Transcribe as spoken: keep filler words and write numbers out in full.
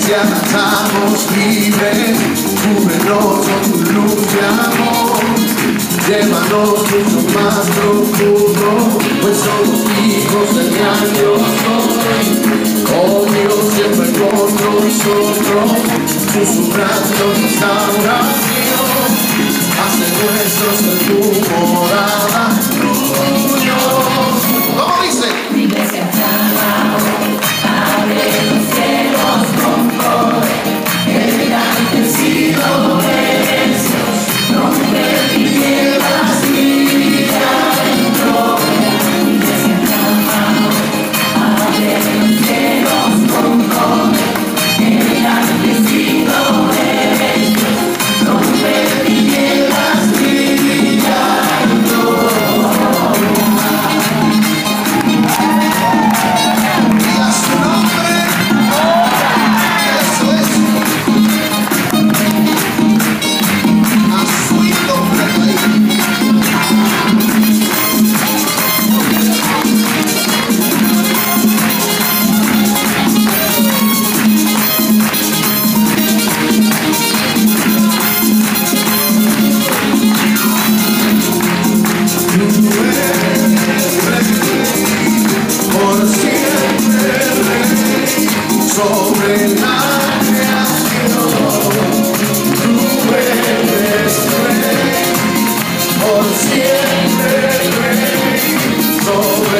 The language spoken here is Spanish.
iglesia estamos libres, cúbrenos con tu luz de amor, llévanos mucho más profundo, pues somos hijos del gran Dios soy. Oh Dios, siempre con nosotros, susurrando nuestra oración, hace nuestros en tu morada, Dios. ¿Cómo dice? Mi iglesia clama hoy, abre los cielos con poder, el gigante vencido eres Dios, rompe tinieblas, brilla en gloria. Mi iglesia clama hoy, abre los cielos con poder, el gigante vencido eres Dios, rompe tinieblas, brilla en gloria. Sobre la creación, tú eres rey, por siempre rey, sobre